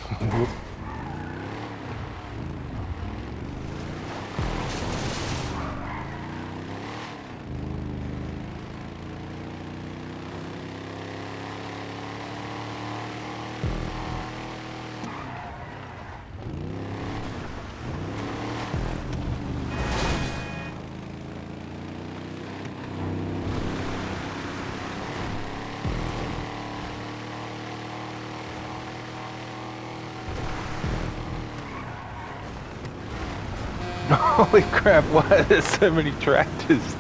Whoop. Holy crap, why are there so many tractors?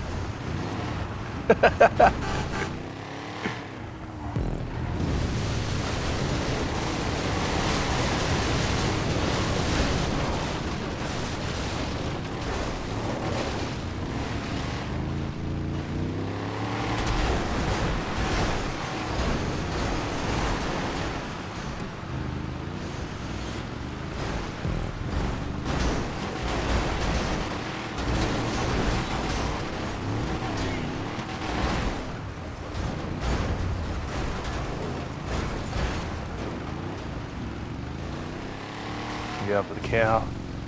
Go for the cow.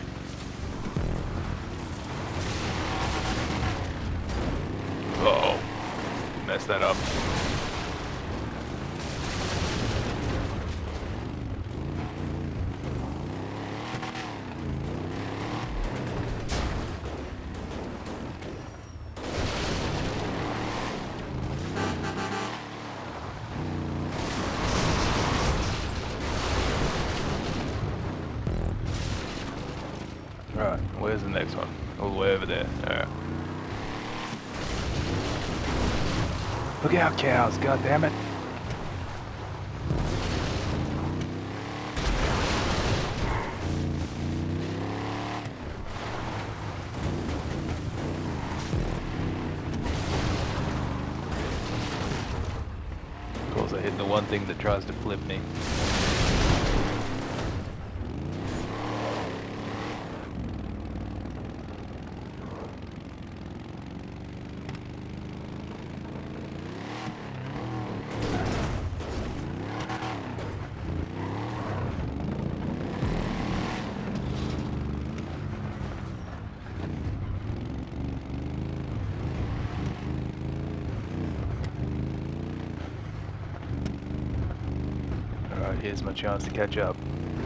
Uh-oh. Messed that up. Right, where's the next one? All the way over there. Alright. Look out, cows, god damn it. Of course I hit the one thing that tries to flip me. Alright, here's my chance to catch up.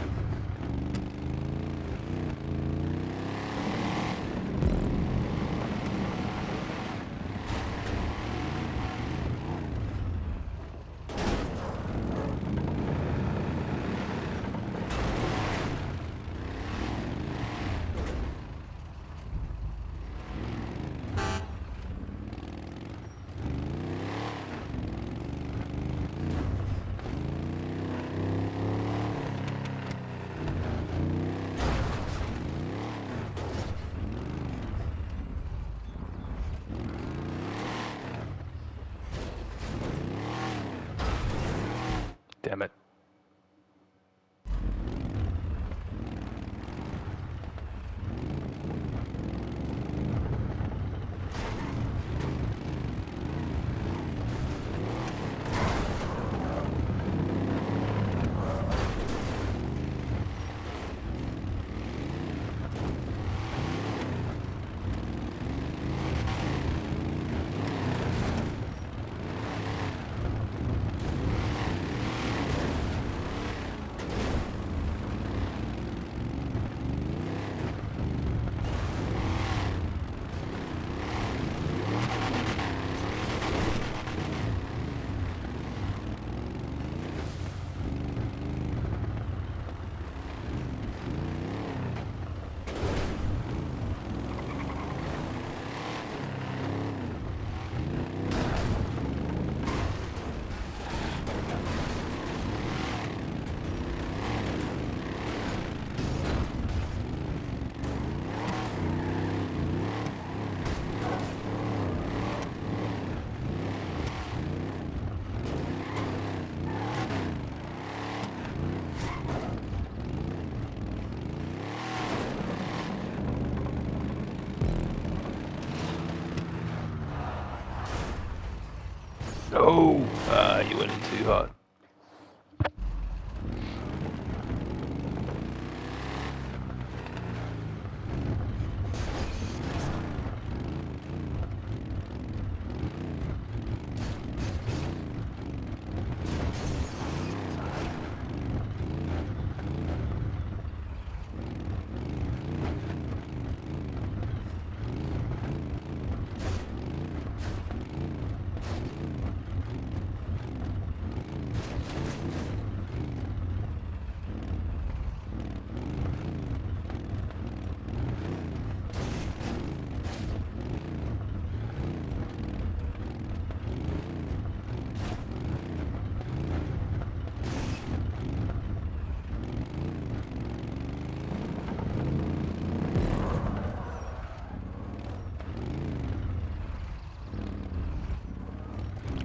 Damn it. Oh, you went in too hard.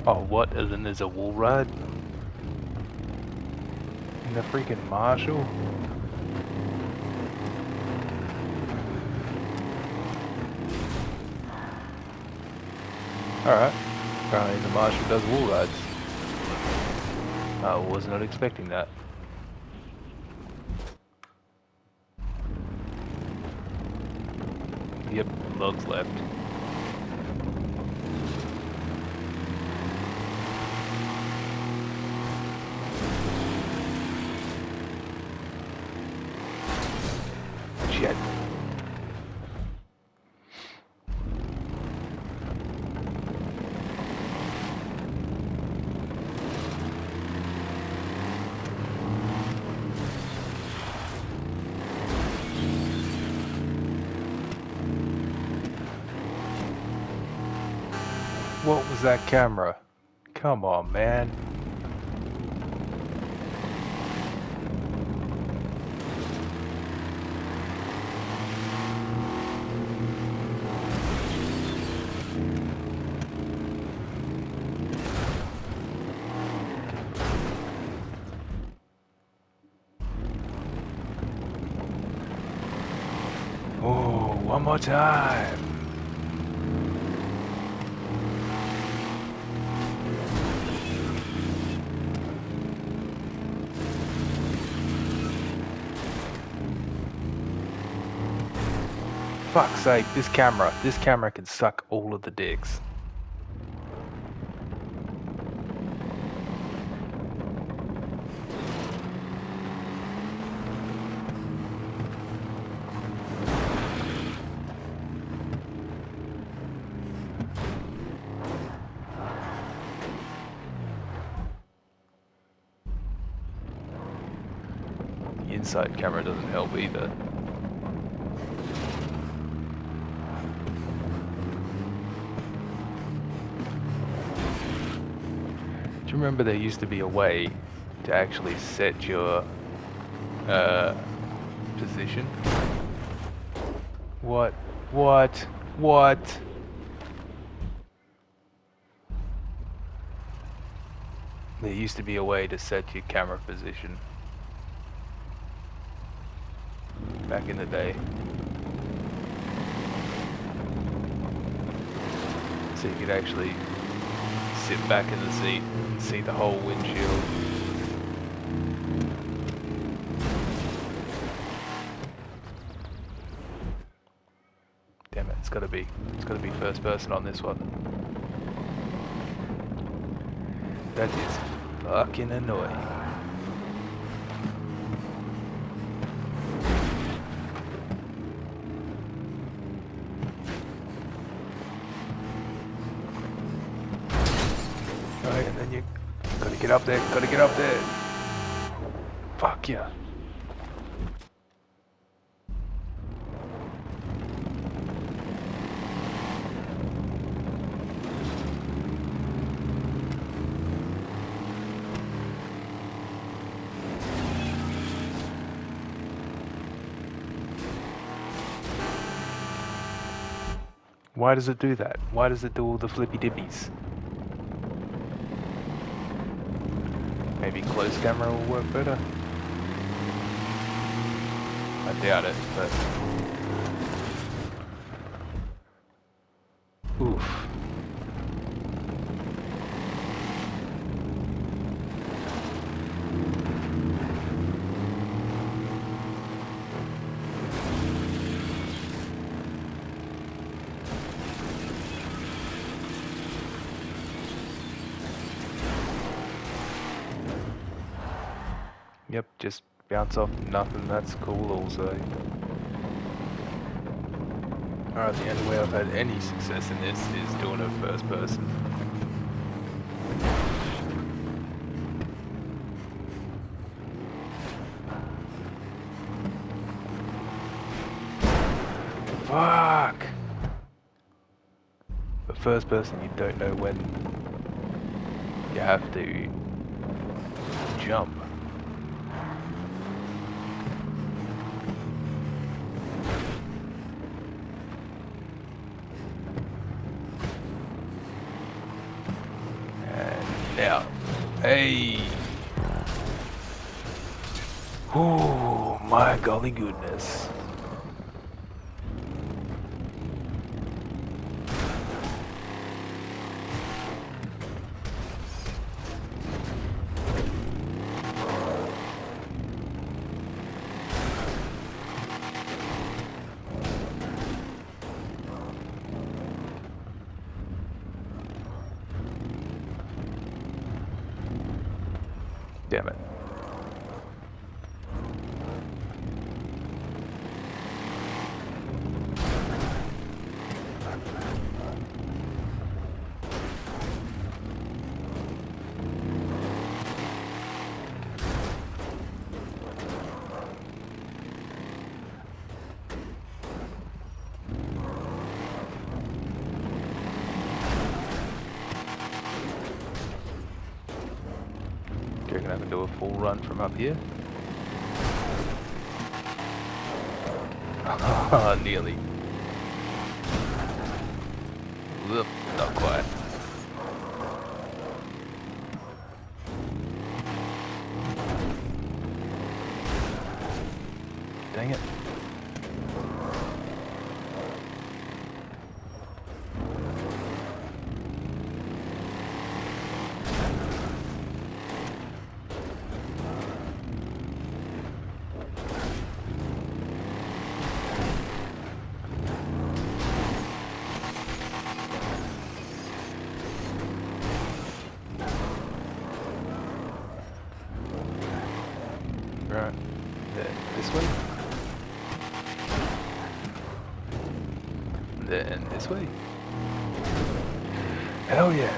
Oh, what? And then there's a wall ride? In the freaking Marshall? Alright. Apparently the Marshall does wall rides. I was not expecting that. Yep, logs left. Shit. What was that camera? Come on, man. Oh, one more time. Fuck's sake, this camera can suck all of the dicks. The inside camera doesn't help either. Do you remember there used to be a way to actually set your position? What? There used to be a way to set your camera position back in the day. So you could actually sit back in the seat and see the whole windshield. Damn it, it's gotta be first person on this one. That is fucking annoying. Right, and then you gotta get up there, Fuck yeah. Why does it do that? Why does it do all the flippy dippies? Maybe close camera will work better. I doubt it, but... Oof. Yep, just bounce off nothing, that's cool also. Alright, the only way I've had any success in this is doing it first person. Fuck! But first person, you don't know when you have to jump. Oh my golly goodness. Damn it. Do you reckon I can do a full run from up here? Nearly. Oop, not quite. Dang it. Right. This way? Then this way? Hell yeah!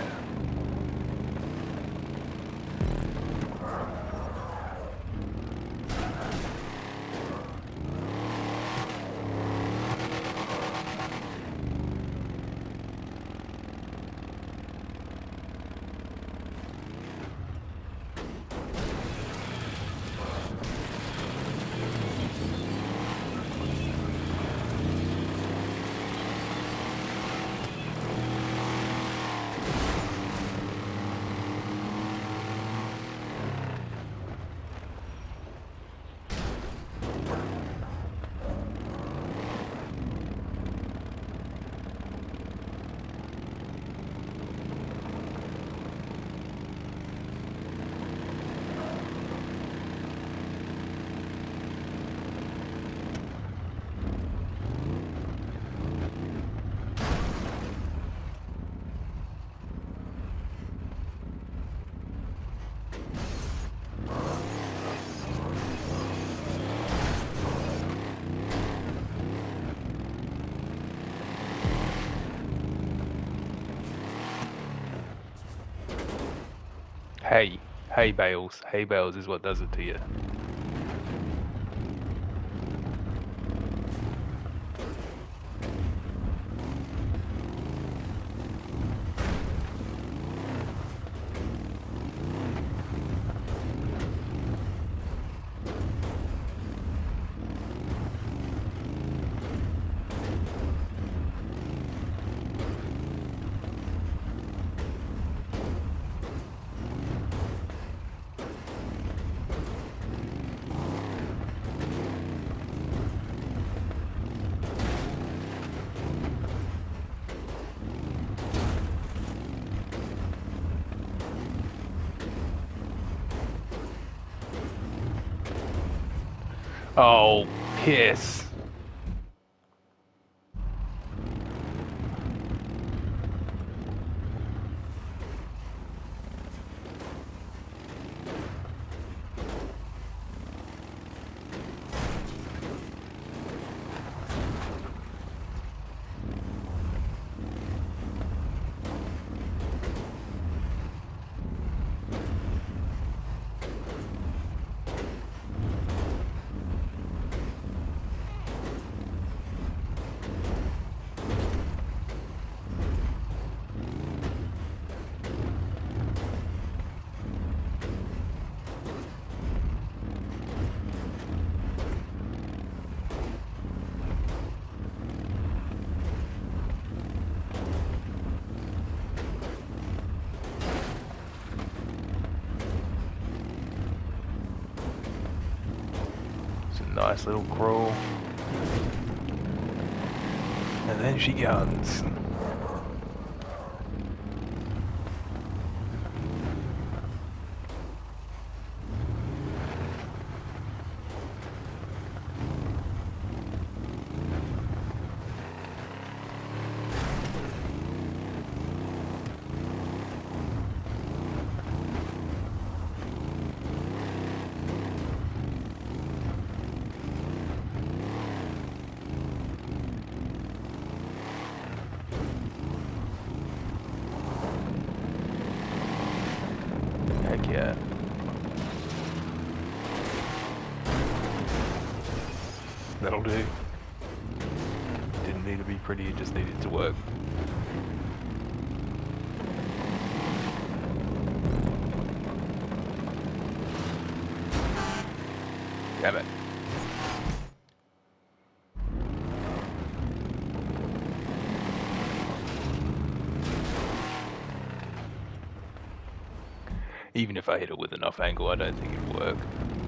Hay bales. Hay bales is what does it to you. Oh, piss. Nice little crawl. And then she guns. Heck yeah. That'll do. Didn't need to be pretty, it just needed to work. Damn it. Even if I hit it with enough angle, I don't think it'd work.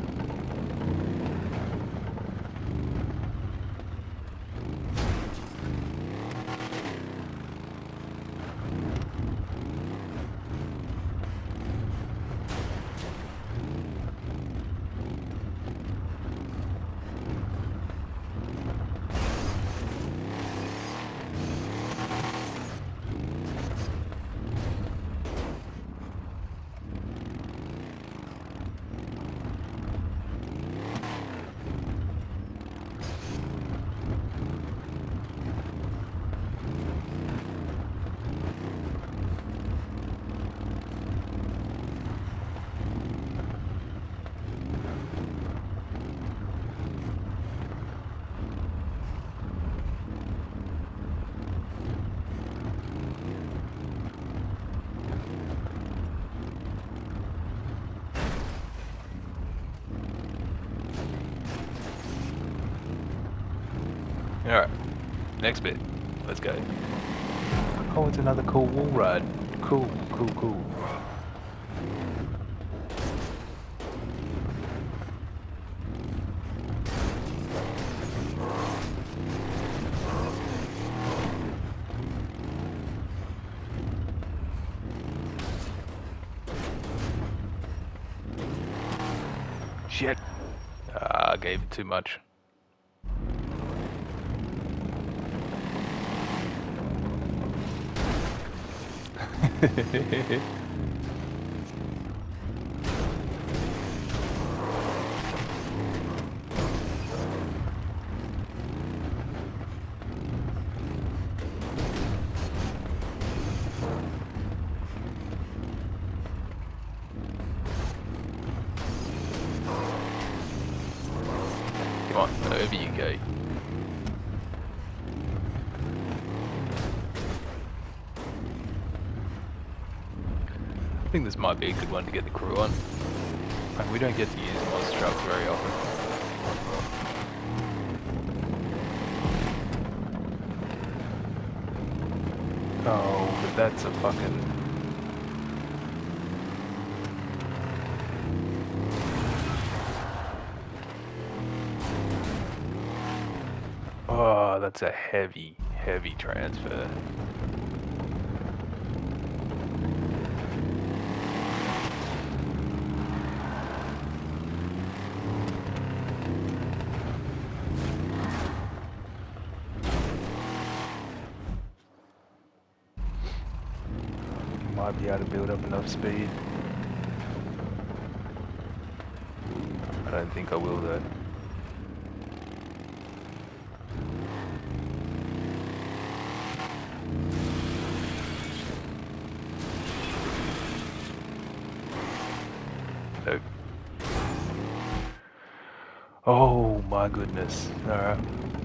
Alright, next bit. Let's go. Oh, it's another cool wall ride. Cool, cool, cool. Shit. I gave it too much. Come on, over you go. I think this might be a good one to get the crew on. Like, we don't get to use Moz trucks very often. Oh, but that's a fucking... Oh, that's a heavy, heavy transfer. Might be able to build up enough speed. I don't think I will though. Nope. Oh my goodness. Alright.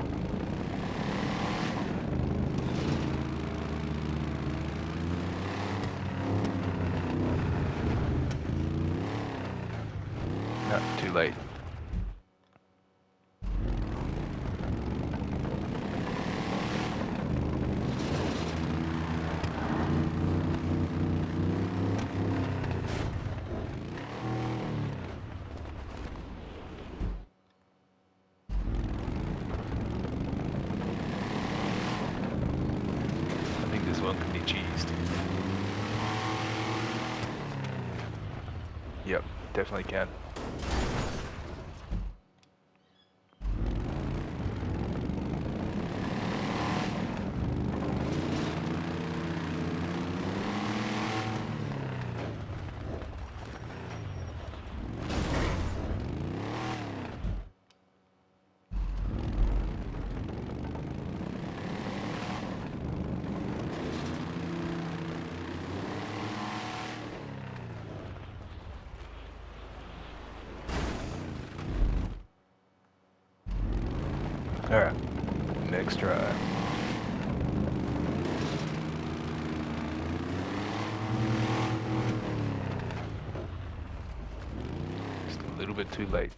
No, too late. definitely can. Alright, next try. Just a little bit too late.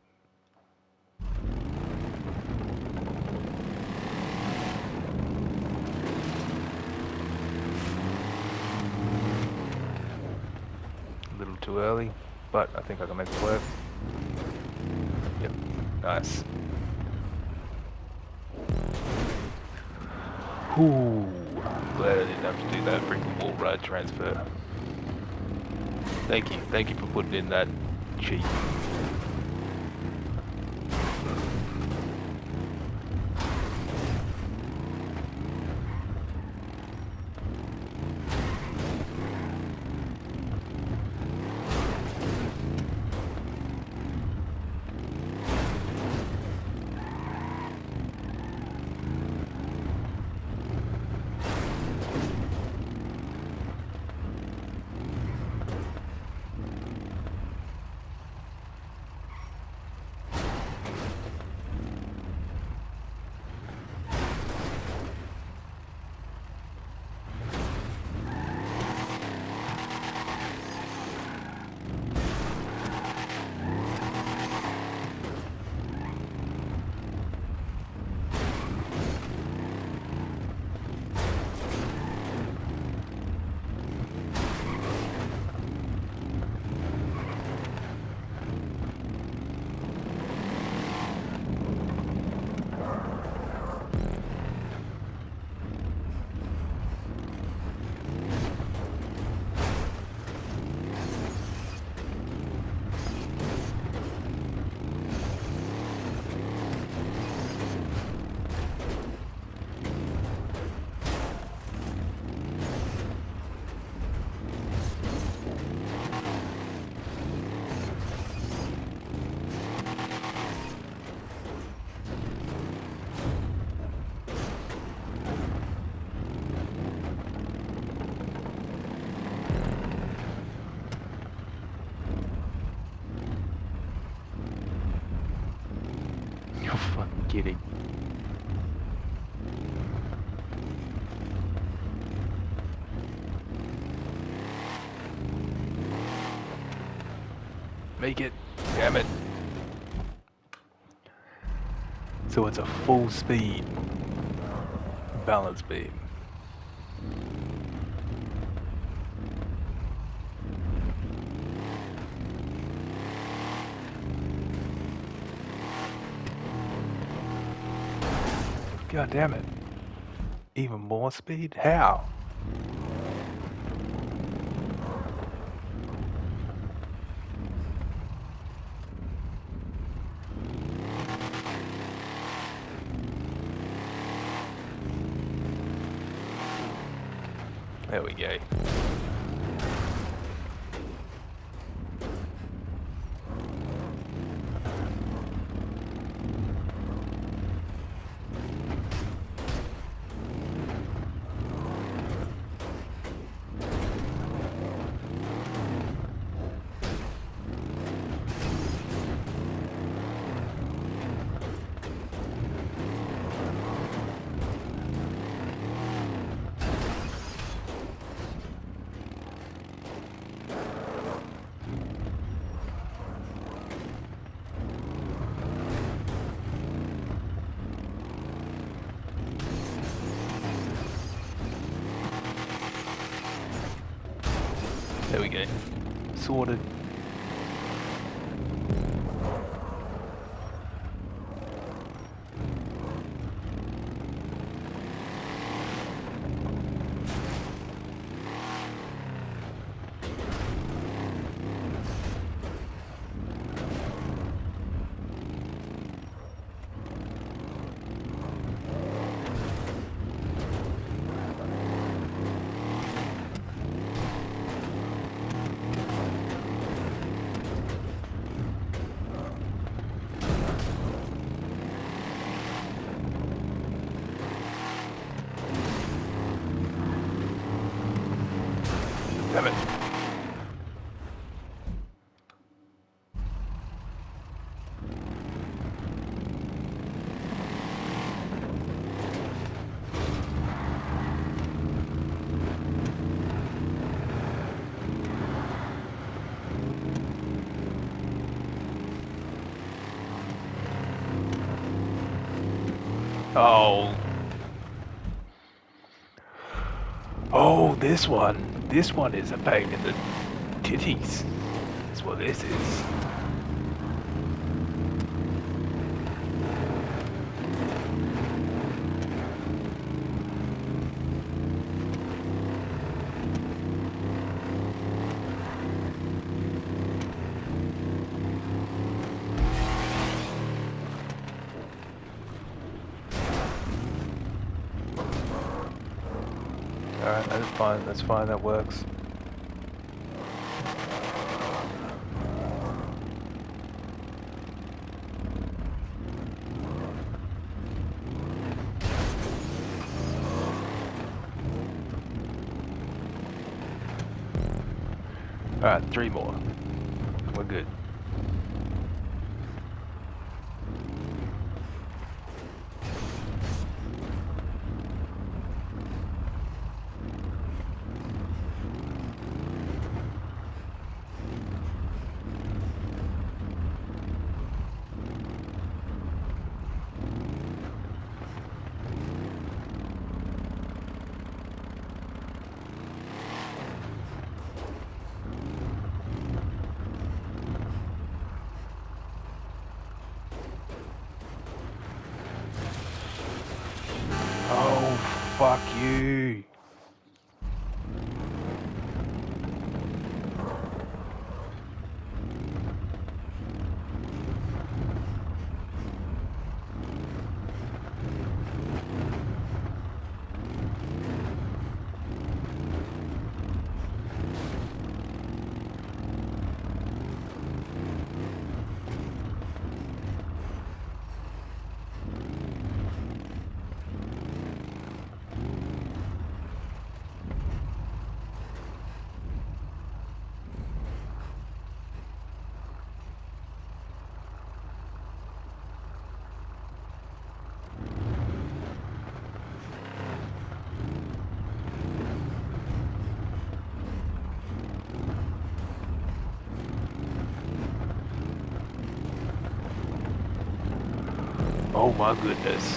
A little too early, but I think I can make it work. Yep, nice. Ooh, glad I didn't have to do that freaking wall ride transfer. Thank you for putting in that cheat. You're fucking kidding. Make it. Damn it. So it's a full speed balance beam. God damn it. Even more speed? How? There we go. There we go. Sorted. Damn it. Oh. Oh, this one. This one is a pain in the titties. That's what this is. Alright, that's fine, that works. Alright, 3 more. We're good. Oh, fuck you. Oh my goodness.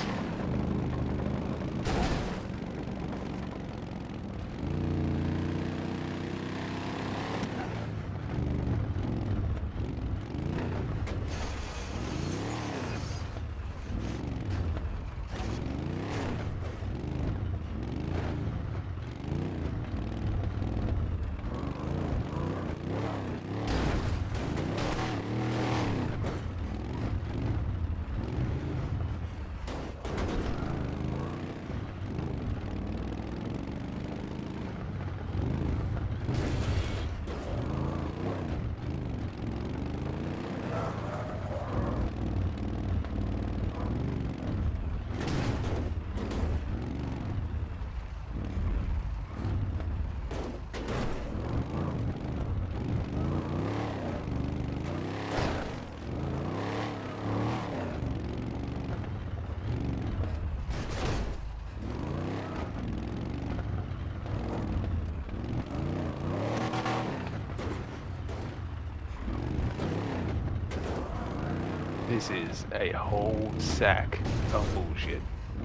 This is a whole sack of bullshit.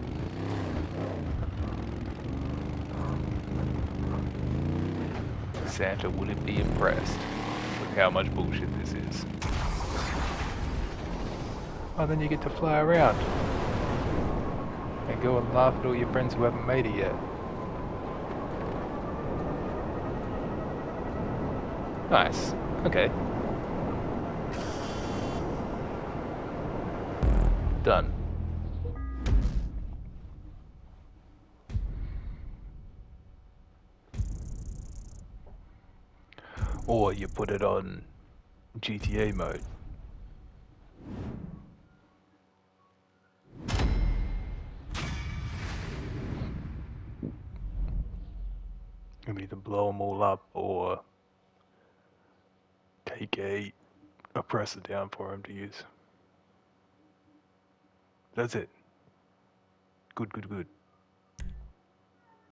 Santa wouldn't be impressed with how much bullshit this is. Oh, then you get to fly around and go and laugh at all your friends who haven't made it yet. Nice. Okay. Done. Or you put it on GTA mode. You can either blow them all up or take a oppressor down for him to use. That's it. Good, good, good.